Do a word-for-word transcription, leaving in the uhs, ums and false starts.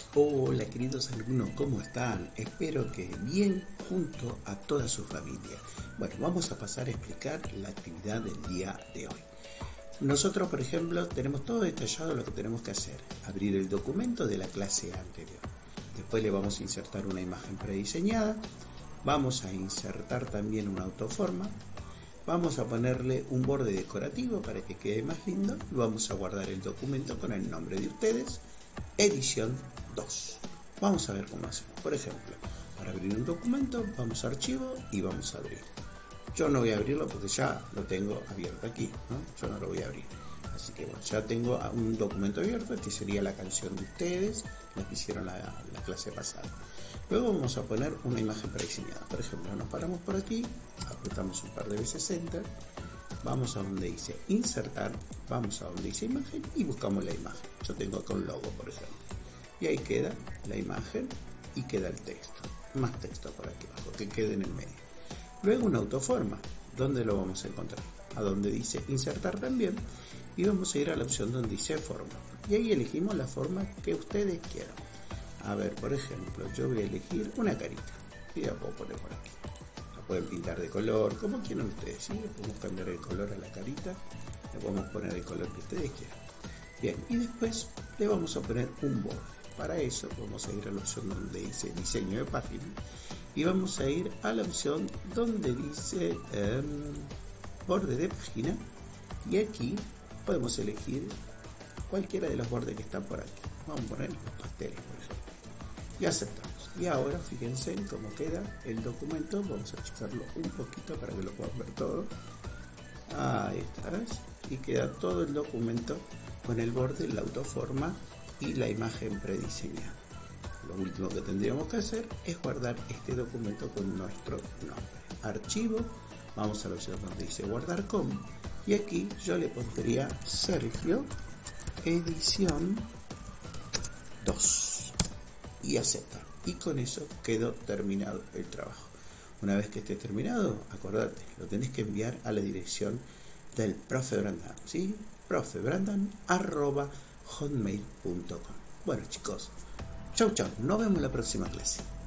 Hola queridos alumnos, ¿cómo están? Espero que bien junto a toda su familia. Bueno, vamos a pasar a explicar la actividad del día de hoy. Nosotros, por ejemplo, tenemos todo detallado lo que tenemos que hacer. Abrir el documento de la clase anterior. Después le vamos a insertar una imagen prediseñada. Vamos a insertar también una autoforma. Vamos a ponerle un borde decorativo para que quede más lindo. Y vamos a guardar el documento con el nombre de ustedes. Edición dos. Vamos a ver cómo hacemos. Por ejemplo, para abrir un documento, vamos a archivo y vamos a abrir. Yo no voy a abrirlo porque ya lo tengo abierto aquí, ¿no? Yo no lo voy a abrir. Así que bueno, ya tengo un documento abierto, que sería la canción de ustedes, la que hicieron la, la clase pasada. Luego vamos a poner una imagen prediseñada. Por ejemplo, nos paramos por aquí, apretamos un par de veces Enter, vamos a donde dice insertar, vamos a donde dice imagen y buscamos la imagen. Yo tengo con logo, por ejemplo. Y ahí queda la imagen y queda el texto. Más texto por aquí abajo, que quede en el medio. Luego una autoforma. ¿Dónde lo vamos a encontrar? A donde dice insertar también. Y vamos a ir a la opción donde dice forma. Y ahí elegimos la forma que ustedes quieran. A ver, por ejemplo, yo voy a elegir una carita. Y la puedo poner por aquí. La pueden pintar de color, como quieran ustedes. ¿Sí? Le podemos cambiar el color a la carita. Le podemos poner el color que ustedes quieran. Bien, y después le vamos a poner un borde. Para eso vamos a ir a la opción donde dice diseño de página y vamos a ir a la opción donde dice eh, borde de página y aquí podemos elegir cualquiera de los bordes que están por aquí. Vamos a poner los pasteles, por ejemplo, y aceptamos. Y ahora fíjense en cómo queda el documento. Vamos a achicarlo un poquito para que lo puedan ver todo. Ahí está, ¿ves? Y queda todo el documento con el borde, la autoforma y la imagen prediseñada. Lo último que tendríamos que hacer es guardar este documento con nuestro nombre. Archivo, vamos a la opción donde dice guardar como y aquí yo le pondría Sergio edición dos y aceptar. Y con eso quedó terminado el trabajo. Una vez que esté terminado, acordate, lo tenés que enviar a la dirección del profe Brandan, ¿sí? profe brandan arroba hotmail punto com. Bueno chicos, chau chau, nos vemos en la próxima clase.